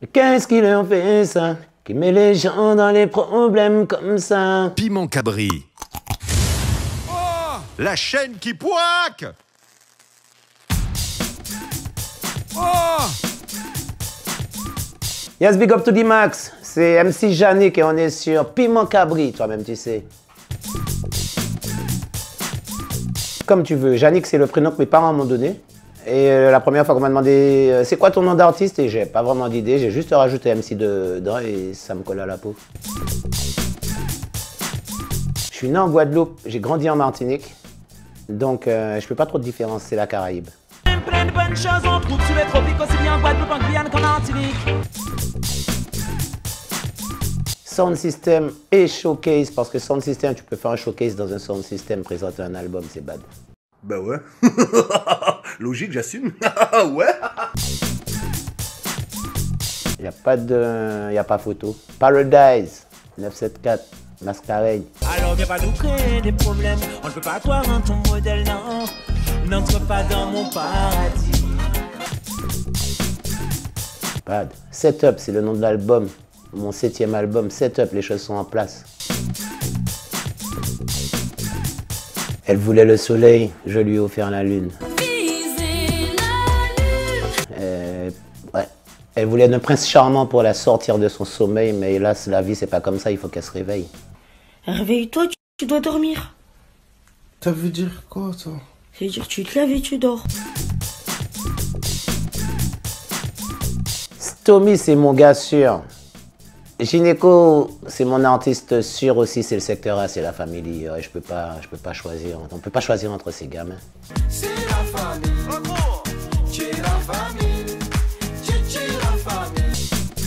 Qu'est-ce qui leur fait ça? Qui met les gens dans les problèmes comme ça? Piment Cabri. Oh, la chaîne qui poique. Oh. Yes, big up to the max. C'est MC Yannick et on est sur Piment Cabri, toi-même tu sais. Comme tu veux. Yannick, c'est le prénom que mes parents m'ont donné. Et la première fois qu'on m'a demandé c'est quoi ton nom d'artiste, et j'ai pas vraiment d'idée, j'ai juste rajouté MC dedans et ça me colle à la peau. Je suis né en Guadeloupe, j'ai grandi en Martinique, donc je fais pas trop de différence, c'est la Caraïbe. Plein de bonnes choses, on trouve sur les tropiques, aussi bien en Guadeloupe, en Guyane qu'en Martinique. Sound System et Showcase, parce que Sound System, tu peux faire un showcase dans un Sound System, présenter un album, c'est bad. Bah ouais. Logique, j'assume. Ouais. Y a pas photo. Paradise, 974, Mascareignes. Alors viens pas nous créer des problèmes, on ne peut pas croire en ton modèle, non. N'entre pas dans mon paradis. Bad. Setup, c'est le nom de l'album. Mon 7e album, Setup, les choses sont en place. Elle voulait le soleil, je lui ai offert la lune. Ouais. Elle voulait un prince charmant pour la sortir de son sommeil, mais hélas, la vie, c'est pas comme ça, il faut qu'elle se réveille. Réveille-toi, tu dois dormir. Ça veut dire quoi, ça? Ça veut dire que tu te lèves et tu dors. Stomy, c'est mon gars sûr. Gynéco, c'est mon artiste sûr aussi, c'est le secteur A, c'est la famille. Ouais, je peux pas choisir. On peut pas choisir entre ces gamins. C'est la famille. Tu es la famille. Tu es la famille.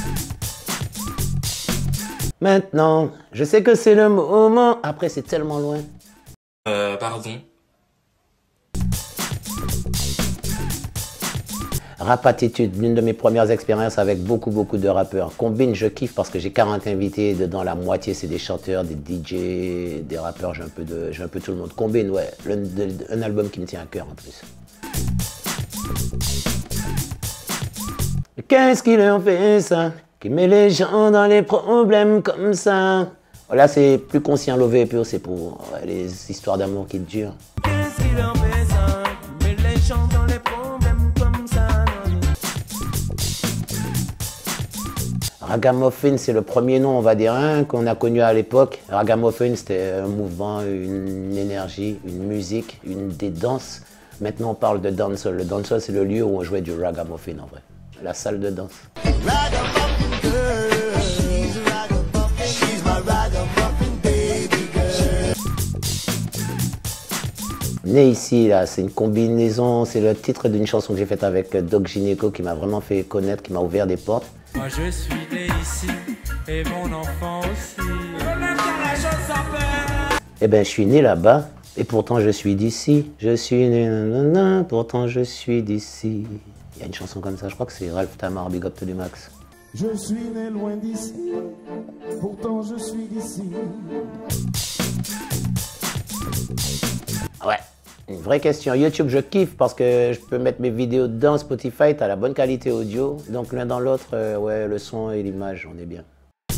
Maintenant, je sais que c'est le moment. Après, c'est tellement loin. Pardon. Rap Attitude, l'une de mes premières expériences avec beaucoup de rappeurs. Combine, je kiffe parce que j'ai 40 invités, dedans la moitié c'est des chanteurs, des DJ, des rappeurs, j'ai un peu tout le monde. Combine, ouais, un album qui me tient à cœur en plus. Qu'est-ce qui leur fait ça? Qui met les gens dans les problèmes comme ça? Là c'est plus conscient, lové et pur, c'est pour les histoires d'amour qui durent. Qu'est-ce qui leur fait ça? Mais les gens dans les problèmes comme ça. Ragamuffin, c'est le premier nom, on va dire, hein, qu'on a connu à l'époque. Ragamuffin, c'était un mouvement, une énergie, une musique, des danses. Maintenant, on parle de dancehall. Le dancehall, c'est le lieu où on jouait du ragamuffin, en vrai. La salle de danse. Né ici, là, c'est une combinaison, c'est le titre d'une chanson que j'ai faite avec Doc Gynéco qui m'a vraiment fait connaître, qui m'a ouvert des portes. Moi je suis né ici, et mon enfant aussi. Eh ben, je suis né là-bas, et pourtant je suis d'ici. Je suis né, nanana, pourtant je suis d'ici. Il y a une chanson comme ça, je crois que c'est Ralph Tamar, Big Up to the Max. Je suis né loin d'ici, pourtant je suis d'ici. Ouais, une vraie question. YouTube, je kiffe parce que je peux mettre mes vidéos dans Spotify, t'as la bonne qualité audio. Donc l'un dans l'autre, ouais, le son et l'image, on est bien.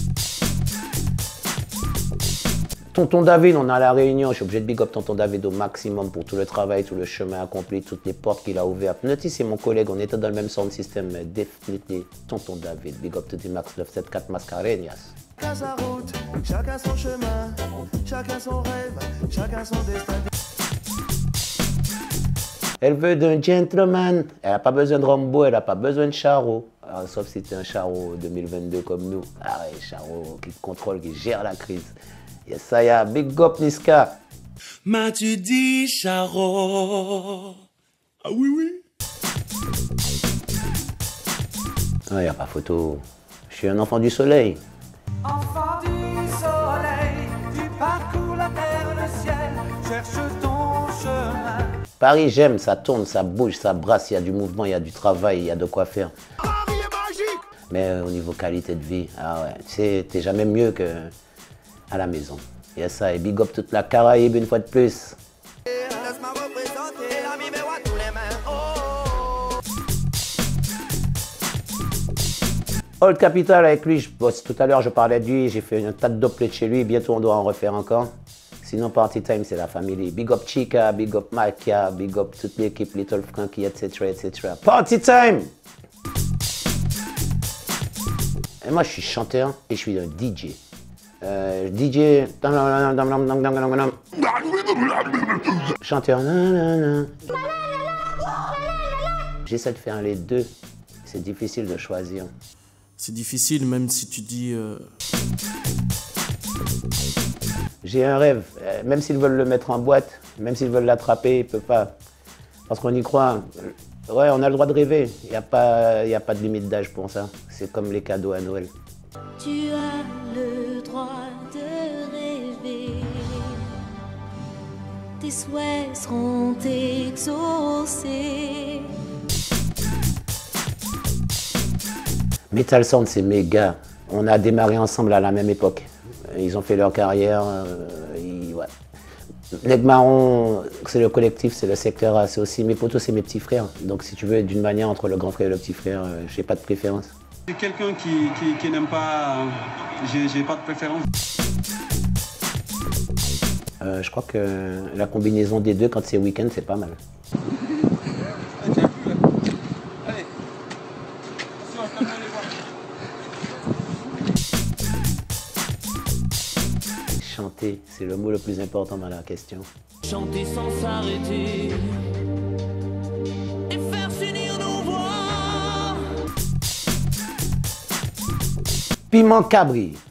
Tonton David, on est à La Réunion, je suis obligé de big up Tonton David au maximum pour tout le travail, tout le chemin accompli, toutes les portes qu'il a ouvertes. Notice, c'est mon collègue, on était dans le même sound system, mais définitivement, Tonton David, big up to the max, 974 Mascareignes. Chacun sa route, chacun son chemin, chacun son rêve, chacun son destin. Elle veut d'un gentleman, elle n'a pas besoin de Rambo, elle n'a pas besoin de Charo. Alors, sauf si c'est un Charo 2022 comme nous. Ah ouais, Charo qui contrôle, qui gère la crise. Yes, ça y a, big up Niska. M'as-tu dit, Charo? Ah oui, oui. Ah, y a pas photo. Je suis un enfant du soleil. Enfant du soleil, tu parcours la terre, le ciel, cherche ton chemin. Paris, j'aime, ça tourne, ça bouge, ça brasse, il y a du mouvement, il y a du travail, il y a de quoi faire. Paris est magique. Mais au niveau qualité de vie, ah ouais, tu sais, t'es jamais mieux que à la maison. Yes, ça, et big up toute la Caraïbe une fois de plus. Laisse-moi représenter la vie, mais à tous les mains. Oh. Old Capital avec lui, tout à l'heure je parlais de lui, j'ai fait un tas de doublets chez lui, bientôt on doit en refaire encore. Sinon Party Time c'est la famille. Big up Chica, big up Makia, big up toute l'équipe Little Frankie, etc. etc. Party Time! Et moi je suis chanteur et je suis un DJ. DJ... Chanteur... J'essaie de faire les deux. C'est difficile de choisir. C'est difficile même si tu dis... J'ai un rêve. Même s'ils veulent le mettre en boîte, même s'ils veulent l'attraper, ils ne peuvent pas. Parce qu'on y croit. Ouais, on a le droit de rêver. Il n'y a pas de limite d'âge pour ça. C'est comme les cadeaux à Noël. Tu as le droit de rêver. Tes souhaits seront exaucés. Metal Sound, c'est mes gars. On a démarré ensemble à la même époque. Ils ont fait leur carrière. Ouais. Nègre Marron, c'est le collectif, c'est le secteur, c'est aussi mes potos, c'est mes petits frères. Donc si tu veux, d'une manière entre le grand frère et le petit frère, j'ai pas de préférence. C'est quelqu'un qui n'aime pas, j'ai pas de préférence. Je crois que la combinaison des deux, quand c'est week-end, c'est pas mal. Chanter, c'est le mot le plus important dans la question. Chanter sans s'arrêter et faire s'unir nos voix. Piment Cabri.